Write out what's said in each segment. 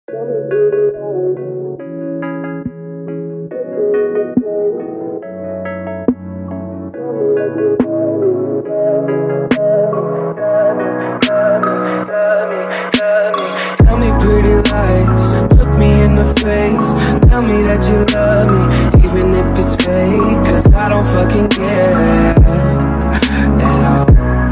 Tell me pretty lies, look me in the face. Tell me that you love me, even if it's fake. Cause I don't fucking care at all.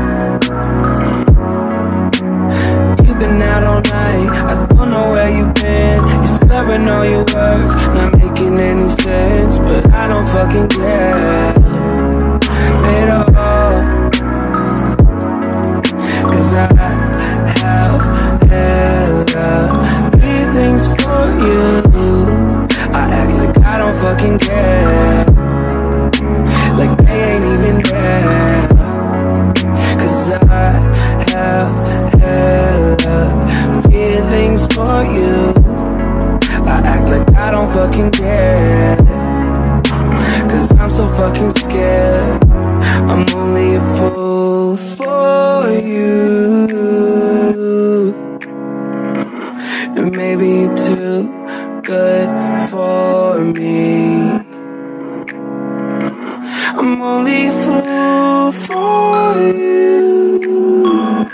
You've been out all night, I don't know where you've been. You're slurring all your words, not making any sense. But I don't fucking care at all. Cause I have hella feelings for you. I act like I don't fucking care, like they ain't even there. Cause I have hella feelings for you. I act like I don't fucking care, cause I'm so fucking scared. I'm only a fool for you, and maybe you're too good for me. I'm only a fool for you,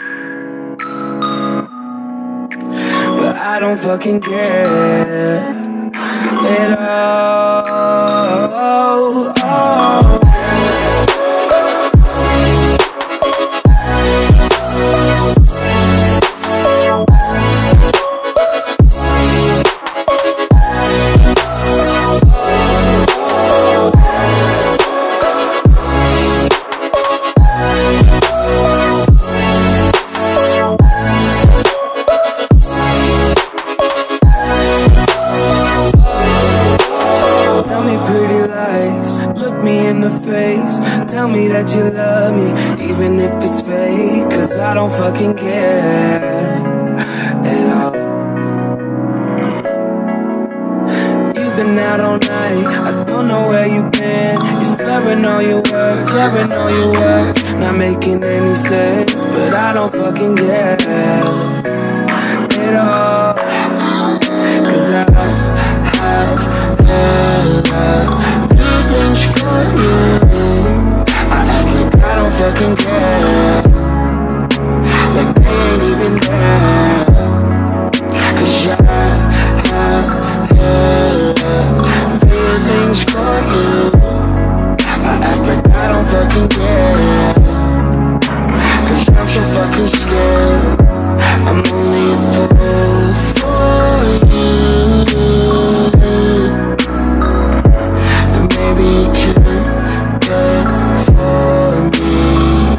but I don't fucking care at all. Tell me pretty lies, look me in the face. Tell me that you love me, even if it's fake. Cause I don't fucking care at all. You've been out all night, I don't know where you've been. You're slurring all your words, not making any sense. But I don't fucking care at all. Cause I have feelings for you. I act like I don't fucking care, like they ain't even there. Cause I have feelings for you. I act like I don't fucking care, cause I'm so fucking scared. I'm only a fool for you, and maybe you're too good for me.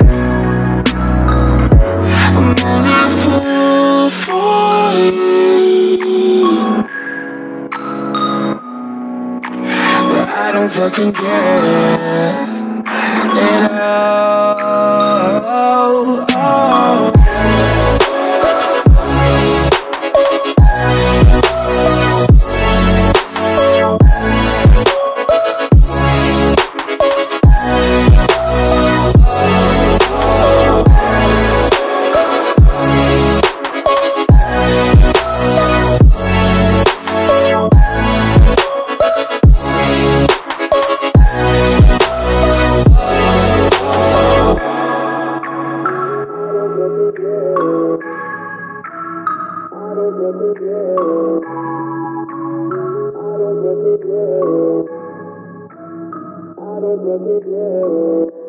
I'm only a fool for you, but I don't fucking care at all. I don't